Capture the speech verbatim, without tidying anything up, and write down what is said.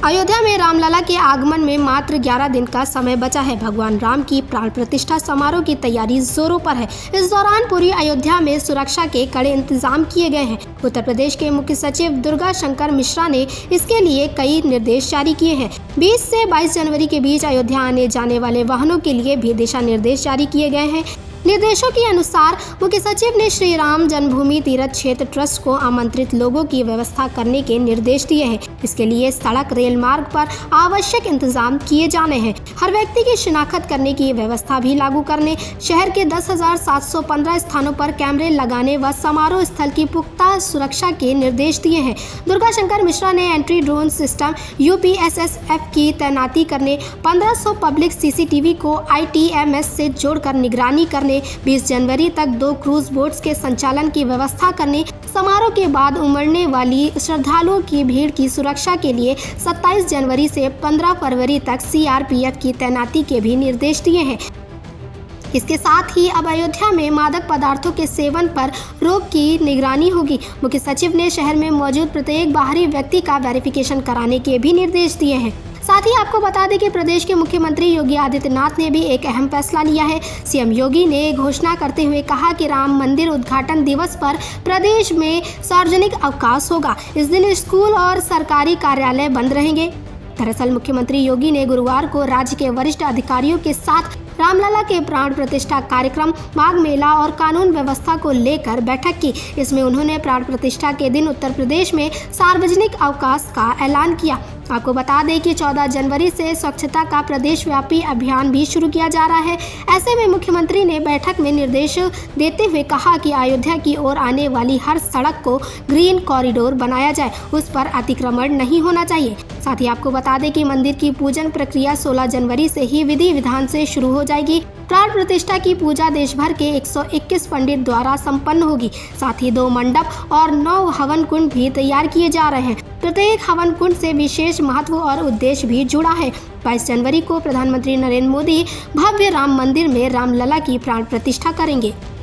अयोध्या में रामलला के आगमन में मात्र ग्यारह दिन का समय बचा है। भगवान राम की प्राण प्रतिष्ठा समारोह की तैयारी जोरों पर है। इस दौरान पूरी अयोध्या में सुरक्षा के कड़े इंतजाम किए गए हैं। उत्तर प्रदेश के मुख्य सचिव दुर्गा शंकर मिश्रा ने इसके लिए कई निर्देश जारी किए हैं। बीस से बाईस जनवरी के बीच अयोध्या आने जाने वाले वाहनों के लिए भी दिशा निर्देश जारी किए गए हैं। निर्देशों के अनुसार मुख्य सचिव ने श्री राम जन्मभूमि तीर्थ क्षेत्र ट्रस्ट को आमंत्रित लोगों की व्यवस्था करने के निर्देश दिए हैं। इसके लिए सड़क रेल मार्ग पर आवश्यक इंतजाम किए जाने हैं। हर व्यक्ति की शिनाख्त करने की व्यवस्था भी लागू करने, शहर के दस हजार सात सौ पंद्रह स्थानों पर कैमरे लगाने व समारोह स्थल की पुख्ता सुरक्षा के निर्देश दिए हैं। दुर्गा शंकर मिश्रा ने anti drone system U P S S F की तैनाती करने, पंद्रह सौ public C C T V को आई टी एम एस से जोड़कर निगरानी करने, बीस जनवरी तक दो क्रूज बोट्स के संचालन की व्यवस्था करने, समारोह के बाद उमड़ने वाली श्रद्धालुओं की भीड़ की सुरक्षा के लिए सत्ताईस जनवरी से पंद्रह फरवरी तक सी आर पी एफ की तैनाती के भी निर्देश दिए हैं। इसके साथ ही अब अयोध्या में मादक पदार्थों के सेवन पर रोक की निगरानी होगी। मुख्य सचिव ने शहर में मौजूद प्रत्येक बाहरी व्यक्ति का वेरिफिकेशन कराने के भी निर्देश दिए हैं। साथ ही आपको बता दें कि प्रदेश के मुख्यमंत्री योगी आदित्यनाथ ने भी एक अहम फैसला लिया है। सीएम योगी ने घोषणा करते हुए कहा कि राम मंदिर उद्घाटन दिवस पर प्रदेश में सार्वजनिक अवकाश होगा। इस दिन स्कूल और सरकारी कार्यालय बंद रहेंगे। दरअसल मुख्यमंत्री योगी ने गुरुवार को राज्य के वरिष्ठ अधिकारियों के साथ रामलला के प्राण प्रतिष्ठा कार्यक्रम, माघ मेला और कानून व्यवस्था को लेकर बैठक की। इसमें उन्होंने प्राण प्रतिष्ठा के दिन उत्तर प्रदेश में सार्वजनिक अवकाश का ऐलान किया। आपको बता दें कि चौदह जनवरी से स्वच्छता का प्रदेश व्यापी अभियान भी शुरू किया जा रहा है। ऐसे में मुख्यमंत्री ने बैठक में निर्देश देते हुए कहा कि अयोध्या की ओर आने वाली हर सड़क को ग्रीन कॉरिडोर बनाया जाए, उस पर अतिक्रमण नहीं होना चाहिए। साथ ही आपको बता दें कि मंदिर की पूजन प्रक्रिया सोलह जनवरी से ही विधि विधान से शुरू हो जाएगी। प्राण प्रतिष्ठा की पूजा देश भर के एक सौ इक्कीस पंडित द्वारा संपन्न होगी। साथ ही दो मंडप और नौ हवन कुंड भी तैयार किए जा रहे हैं। प्रत्येक हवन कुंड से विशेष महत्व और उद्देश्य भी जुड़ा है। बाईस जनवरी को प्रधानमंत्री नरेंद्र मोदी भव्य राम मंदिर में रामलला की प्राण प्रतिष्ठा करेंगे।